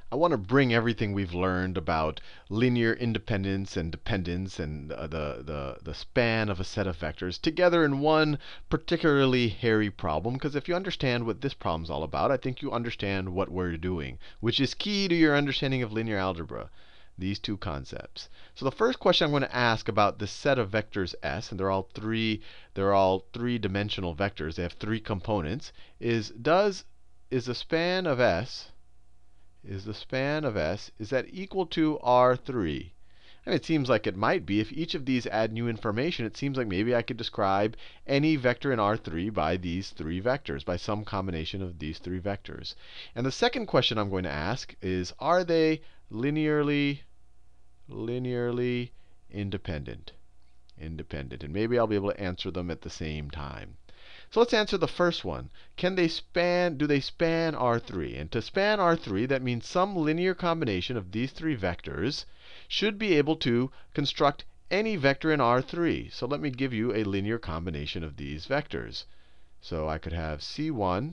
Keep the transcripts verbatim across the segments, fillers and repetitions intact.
I want to bring everything we've learned about linear independence and dependence and uh, the, the, the span of a set of vectors together in one particularly hairy problem. Because if you understand what this problem is all about, I think you understand what we're doing, which is key to your understanding of linear algebra, these two concepts. So the first question I'm going to ask about this set of vectors S, and they're all three, they're all three-dimensional vectors. They have three components. Is does is the span of S is the span of S, is that equal to R three? And it seems like it might be. If each of these add new information, it seems like maybe I could describe any vector in R three by these three vectors, by some combination of these three vectors. And the second question I'm going to ask is, are they linearly, linearly independent? Independent. And maybe I'll be able to answer them at the same time. So let's answer the first one. Can they span, do they span R three? And to span R three, that means some linear combination of these three vectors should be able to construct any vector in R three. So let me give you a linear combination of these vectors. So I could have C one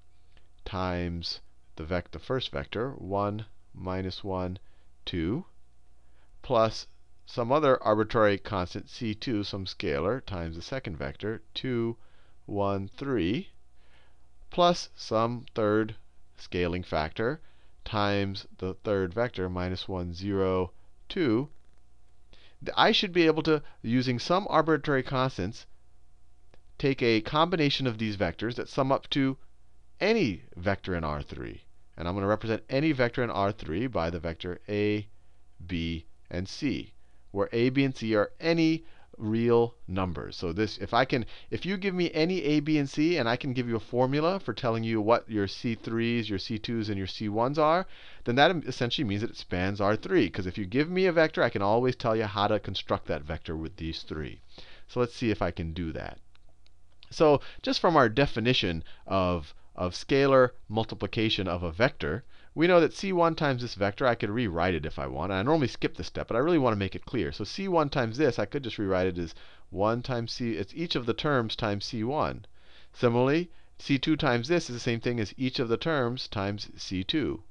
times the, vec the first vector, one, minus one, two, plus some other arbitrary constant, C two, some scalar, times the second vector, two, one, three, plus some third scaling factor times the third vector, minus one, zero, two. I should be able to, using some arbitrary constants, take a combination of these vectors that sum up to any vector in R three. And I'm going to represent any vector in R three by the vector A, B, and C, where A, B, and C are any real numbers. So this, if I can, if you give me any A, B, and C, and I can give you a formula for telling you what your C threes, your C twos, and your C ones are, then that essentially means that it spans R three. Because if you give me a vector, I can always tell you how to construct that vector with these three. So let's see if I can do that. So just from our definition of, of scalar multiplication of a vector, we know that C one times this vector, I could rewrite it if I want. And I normally skip this step, but I really want to make it clear. So C one times this, I could just rewrite it as one times C. It's each of the terms times C one. Similarly, C two times this is the same thing as each of the terms times C two.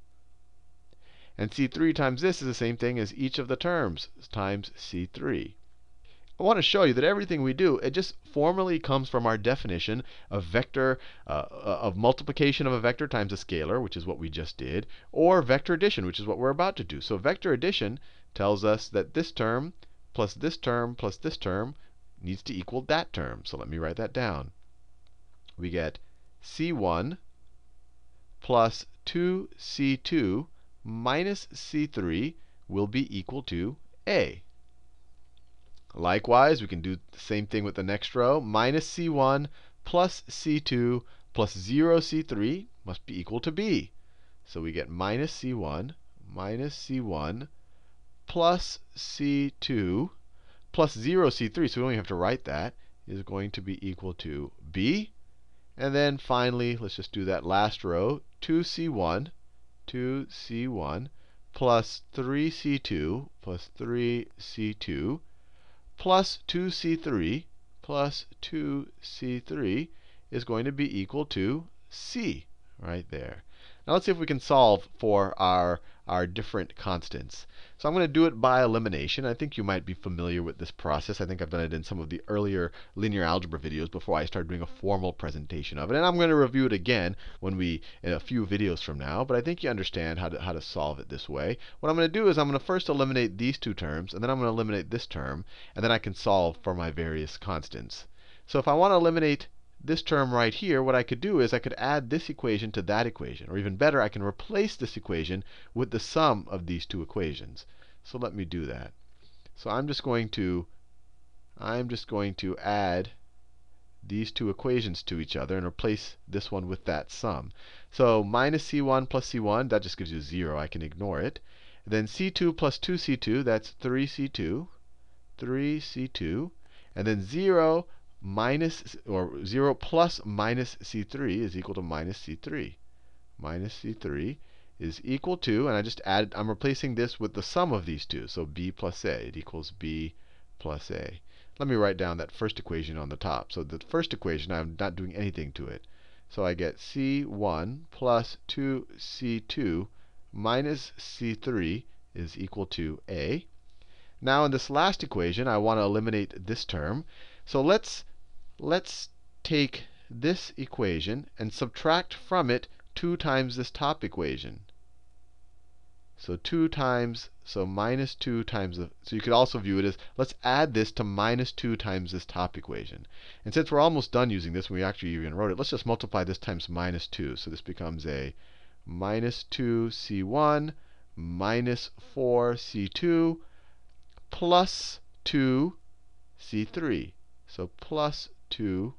And C three times this is the same thing as each of the terms times C three. I want to show you that everything we do, it just formally comes from our definition of vector, uh, of multiplication of a vector times a scalar, which is what we just did, or vector addition, which is what we're about to do. So vector addition tells us that this term plus this term plus this term needs to equal that term. So let me write that down. We get C one plus two C two minus C three will be equal to A. Likewise, we can do the same thing with the next row. Minus C one plus C two plus zero C three must be equal to B. So we get minus C one minus C one plus C two plus zero C three, so we don't even have to write that, is going to be equal to B. And then finally, let's just do that last row. two C one, two C one plus three C two plus three C two plus two C three plus two C three is going to be equal to C right there. Now let's see if we can solve for our, our different constants. So I'm going to do it by elimination. I think you might be familiar with this process. I think I've done it in some of the earlier linear algebra videos before I started doing a formal presentation of it. And I'm going to review it again when we, in a few videos from now. But I think you understand how to, how to solve it this way. What I'm going to do is I'm going to first eliminate these two terms, and then I'm going to eliminate this term, and then I can solve for my various constants. So if I want to eliminate this term right here, what I could do is I could add this equation to that equation. Or even better, I can replace this equation with the sum of these two equations. So let me do that. So I'm just going to, I'm just going to add these two equations to each other and replace this one with that sum. So minus C one plus C one, that just gives you zero. I can ignore it. Then C two plus two C two, that's three C two, three C two. And then zero minus, or zero plus minus C three is equal to minus C three. Minus C three is equal to, and I just added, I'm replacing this with the sum of these two. So B plus A, it equals B plus A. Let me write down that first equation on the top. So the first equation, I'm not doing anything to it. So I get C one plus two C two minus C three is equal to A. Now in this last equation, I want to eliminate this term. So let's, let's take this equation and subtract from it two times this top equation. So two times, so minus two times, the, so you could also view it as, let's add this to minus two times this top equation. And since we're almost done using this, when we actually even wrote it, let's just multiply this times minus two. So this becomes a minus two C one minus four C two plus two C three. So plus two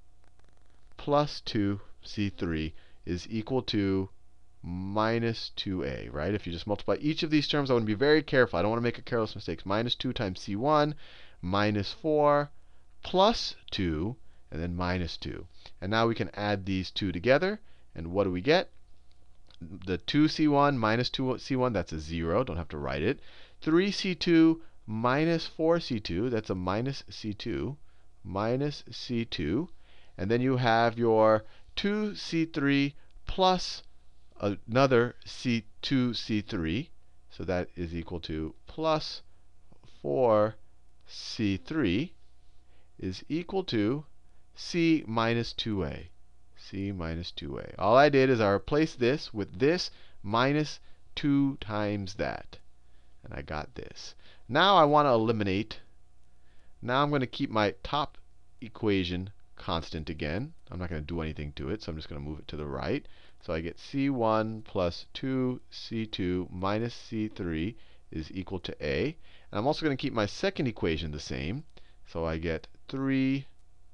plus two C three is equal to minus two A, right? If you just multiply each of these terms, I want to be very careful. I don't want to make a careless mistake. Minus two times C one minus four plus two, and then minus two. And now we can add these two together. And what do we get? The two C one minus two C one, that's a zero. Don't have to write it. three C two minus four C two, that's a minus C two. Minus C two. And then you have your two C three plus another C two C three. So that is equal to plus four C three is equal to C minus two A. C minus two A. All I did is I replaced this with this minus two times that. And I got this. Now I want to eliminate. Now I'm going to keep my top equation constant again. I'm not going to do anything to it, so I'm just going to move it to the right. So I get C one plus two C two minus C three is equal to A. And I'm also going to keep my second equation the same. So I get three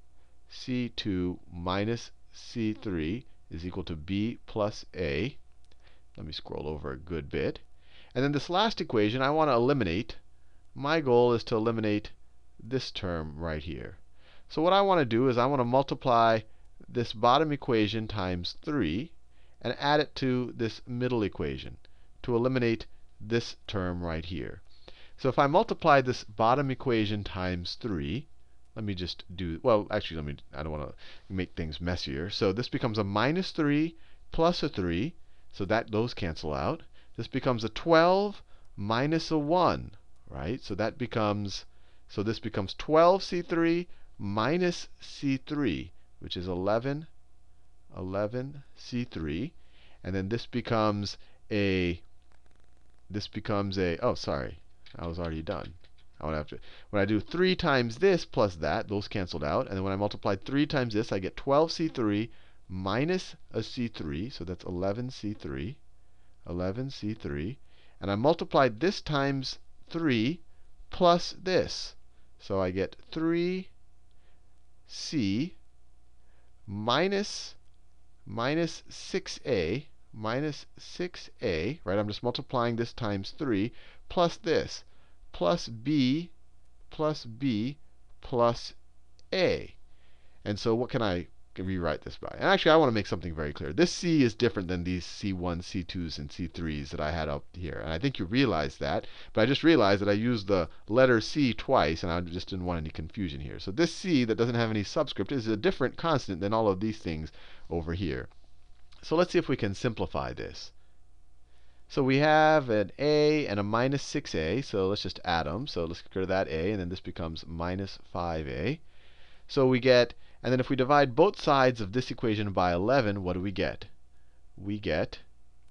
C two minus C three is equal to B plus A. Let me scroll over a good bit. And then this last equation, I want to eliminate. My goal is to eliminate this term right here. So what I want to do is I want to multiply this bottom equation times three and add it to this middle equation to eliminate this term right here. So if I multiply this bottom equation times three, let me just do, well, actually, let me, I don't want to make things messier. So this becomes a minus three plus a three. So that those cancel out. This becomes a twelve minus a one, right? So that becomes, so this becomes twelve C three minus C three, which is eleven, eleven C three. And then this becomes a, this becomes a, oh, sorry, I was already done. I would have to, when I do three times this plus that, those canceled out. And then when I multiply three times this, I get twelve C three minus a C three. So that's eleven C three. eleven C three. And I multiplied this times three plus this. So I get three C minus, minus six A, minus six A, right? I'm just multiplying this times three plus this, plus B, plus B, plus A. And so what can I rewrite this by? And actually, I want to make something very clear. This C is different than these C one, C twos, and C threes that I had up here. And I think you realize that. But I just realized that I used the letter C twice, and I just didn't want any confusion here. So this C that doesn't have any subscript is a different constant than all of these things over here. So let's see if we can simplify this. So we have an A and a minus six A. So let's just add them. So let's get rid of that A, and then this becomes minus five A. So we get, and then if we divide both sides of this equation by eleven, what do we get? We get,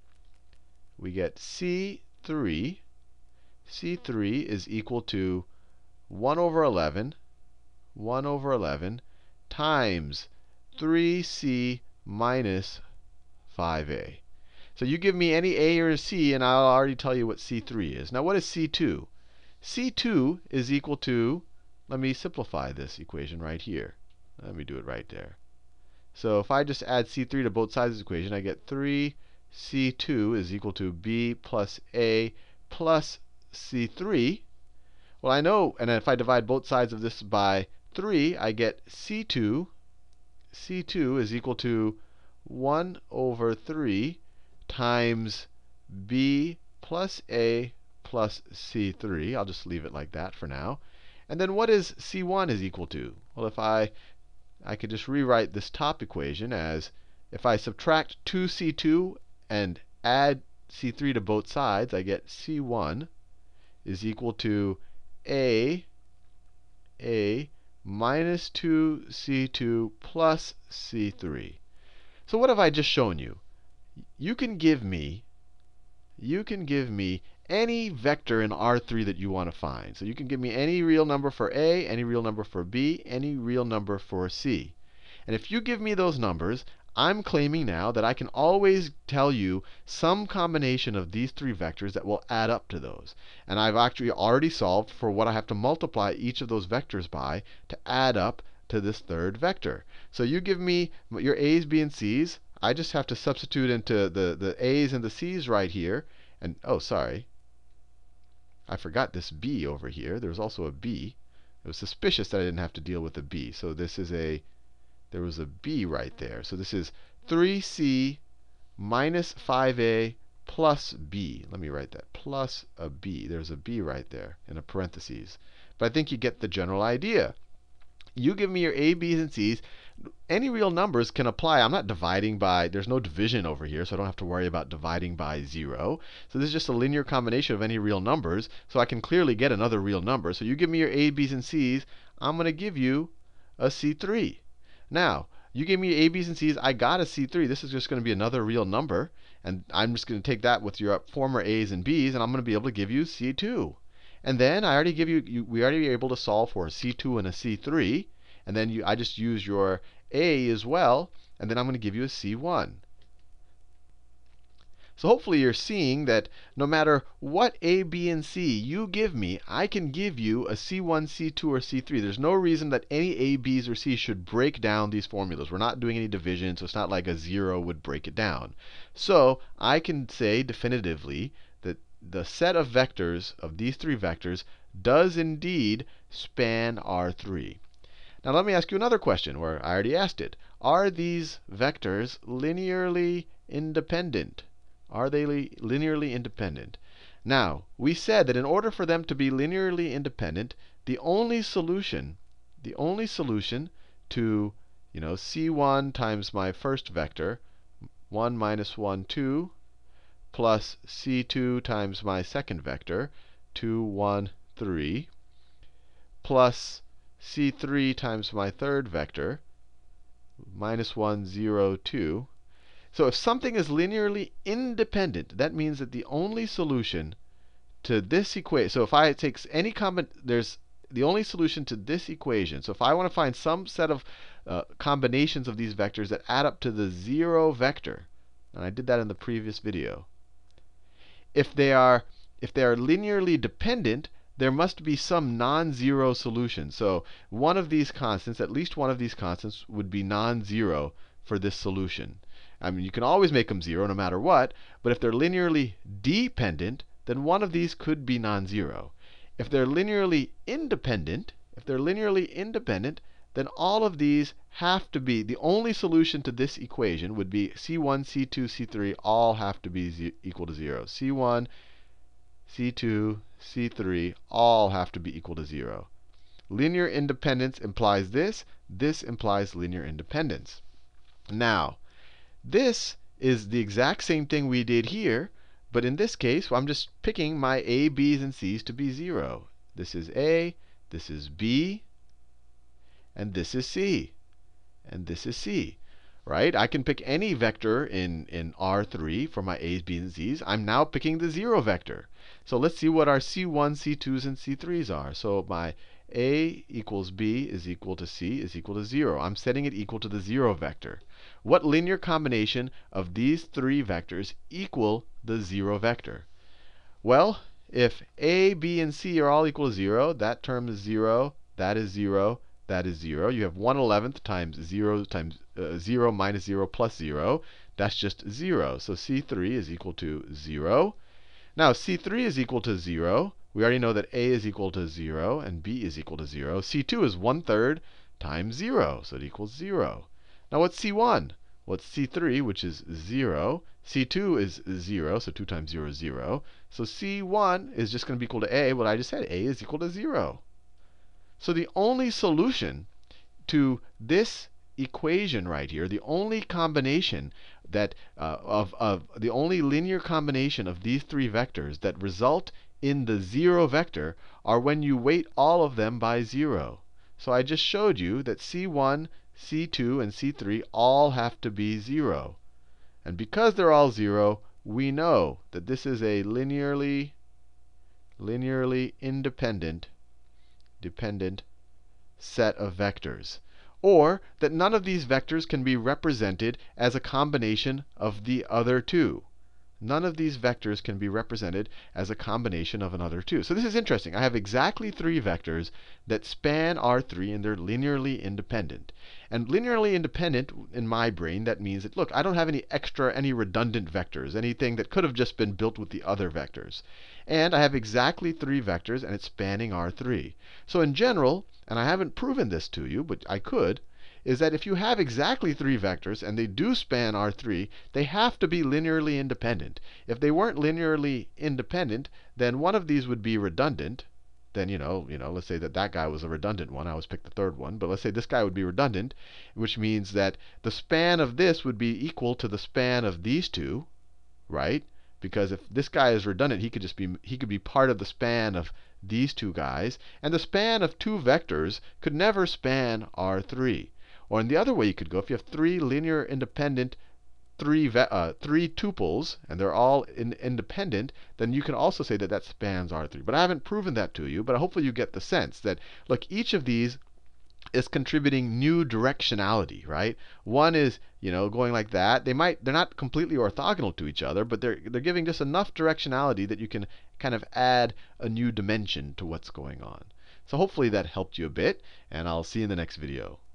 we get C three. C three is equal to one over eleven, one over eleven times three C minus five A. So you give me any A or a C, and I'll already tell you what C three is. Now what is C two? C two is equal to, let me simplify this equation right here. Let me do it right there. So if I just add C three to both sides of this equation, I get three C two is equal to B plus A plus C three. Well, I know, and if I divide both sides of this by three, I get C two. C two is equal to one over three times B plus A plus C three. I'll just leave it like that for now. And then what is C one is equal to? Well, if I, I could just rewrite this top equation as if I subtract two C two and add C three to both sides, I get C one is equal to A, A minus two C two plus C three. So what have I just shown you? You can give me, you can give me any vector in R three that you want to find. So you can give me any real number for A, any real number for B, any real number for C. And if you give me those numbers, I'm claiming now that I can always tell you some combination of these three vectors that will add up to those. And I've actually already solved for what I have to multiply each of those vectors by to add up to this third vector. So you give me your A's, B's, and C's. I just have to substitute into the, the A's and the C's right here. And oh, sorry. I forgot this B over here. There's also a B. It was suspicious that I didn't have to deal with a B. So this is a There was a B right there. So this is three C minus five A plus B. Let me write that. Plus a B. There's a B right there in a parentheses. But I think you get the general idea. You give me your A, B's, and C's. Any real numbers can apply. I'm not dividing by, there's no division over here, so I don't have to worry about dividing by zero. So this is just a linear combination of any real numbers. So I can clearly get another real number. So you give me your A, B's, and C's. I'm going to give you a C three. Now, you gave me A, B's, and C's. I got a C three. This is just going to be another real number. And I'm just going to take that with your former A's and B's, and I'm going to be able to give you C two. And then I already give you, you we already were able to solve for a C two and a C three. And then you, I just use your A as well. And then I'm going to give you a C one. So hopefully you're seeing that no matter what A, B, and C you give me, I can give you a C one, C two, or C three. There's no reason that any A, B's, or C's should break down these formulas. We're not doing any division, so it's not like a zero would break it down. So I can say definitively that the set of vectors of these three vectors does indeed span R three. Now let me ask you another question, where I already asked it. Are these vectors linearly independent? Are they linearly independent? Now, we said that in order for them to be linearly independent, the only solution, the only solution to, you know, C one times my first vector, one minus one, two, plus C two times my second vector, two, one, three, plus C three times my third vector, minus one, zero, two. So if something is linearly independent, that means that the only solution to this equation, so if I take any common, there's the only solution to this equation. So if I want to find some set of uh, combinations of these vectors that add up to the zero vector, and I did that in the previous video. If they are, if they are linearly dependent, there must be some non-zero solution. So one of these constants, at least one of these constants, would be non-zero for this solution. I mean, you can always make them zero no matter what, but if they're linearly dependent, then one of these could be non-zero. If they're linearly independent, if they're linearly independent, then all of these have to be, the only solution to this equation would be C one, C two, C three all have to be equal to zero. C one, C two, C three all have to be equal to zero. Linear independence implies this. This implies linear independence. Now, this is the exact same thing we did here, but in this case, I'm just picking my A, B's, and C's to be zero. This is A, this is B, and this is C, and this is C. Right? I can pick any vector in, in R three for my A's, B's, and C's. I'm now picking the zero vector. So let's see what our C one, C twos, and C threes are. So my A equals B is equal to C is equal to zero. I'm setting it equal to the zero vector. What linear combination of these three vectors equal the zero vector? Well, if A, B, and C are all equal to zero, that term is zero, that is zero, that is zero. You have one eleventh times zero times uh, zero minus zero plus zero. That's just zero. So C three is equal to zero. Now, C three is equal to zero. We already know that A is equal to zero and B is equal to zero. C two is one third times zero, so it equals zero. Now, what's C one? What's C three, which is zero? C two is zero, so two times zero is zero. So C one is just going to be equal to A. What I just said, A is equal to zero. So the only solution to this equation right here, the only combination that uh, of, of the only linear combination of these three vectors that result in the zero vector are when you weight all of them by zero. So I just showed you that C one, C two, and C three all have to be zero. And because they're all zero, we know that this is a linearly, linearly independent, dependent set of vectors. Or that none of these vectors can be represented as a combination of the other two. None of these vectors can be represented as a combination of another two. So this is interesting. I have exactly three vectors that span R three, and they're linearly independent. And linearly independent, in my brain, that means that, look, I don't have any extra, any redundant vectors, anything that could have just been built with the other vectors. And I have exactly three vectors, and it's spanning R three. So in general, and I haven't proven this to you, but I could, is that if you have exactly three vectors and they do span R three, they have to be linearly independent. If they weren't linearly independent, then one of these would be redundant. Then, you know, you know, let's say that that guy was a redundant one. I always pick the third one. But let's say this guy would be redundant, which means that the span of this would be equal to the span of these two, right? Because if this guy is redundant, he could just be he could be part of the span of these two guys. And the span of two vectors could never span R three. Or in the other way you could go, if you have three linear independent three uh, three tuples, and they're all in independent, then you can also say that that spans R three. But I haven't proven that to you, but hopefully you get the sense that, look, each of these is contributing new directionality, right? One is, you know, going like that. They might, they're not completely orthogonal to each other, but they're, they're giving just enough directionality that you can kind of add a new dimension to what's going on. So hopefully that helped you a bit, and I'll see you in the next video.